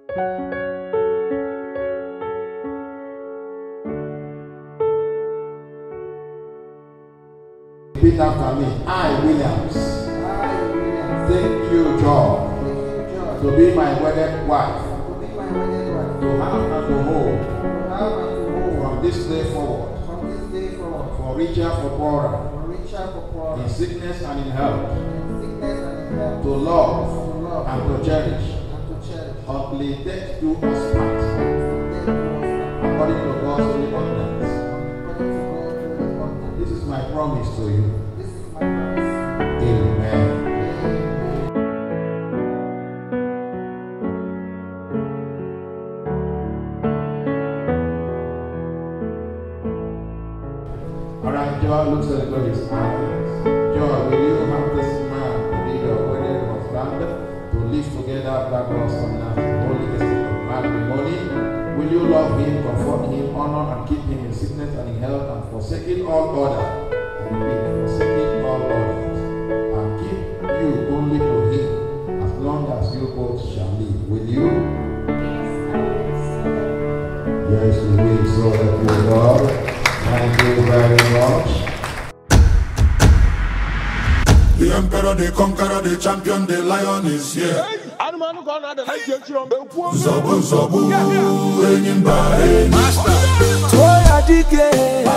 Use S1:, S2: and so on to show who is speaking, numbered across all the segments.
S1: Repeat after me. I, Williams. Thank you, John, to be my wedded wife, to have and to hold, from this day forward, for richer, for poorer, in sickness and in health, to love and to cherish, until death do us part, according to God's holy ordinance. This is my promise to you. Amen. Alright, Joy looks at the Lord his eyes. Joy, will you have this man to be your wedded husband, to live together black horse and holy estate of matrimony? Will you love him, comfort him, honor and keep him in sickness and in health, and forsaking all other, forsaking all others, and keep you only to him as long as you both shall live? Will you? Yes, we will. So help you, Lord. Thank you very much.
S2: The emperor, the conqueror, the champion, the lion is here. Zobu, zobu, enyim ba enyim.
S3: Toya dike,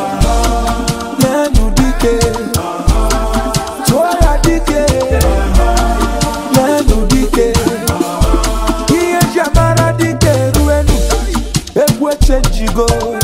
S3: nenu dike. Toya dike, nenu dike. Iye jamara dike ruenu, ekwe chenjigo.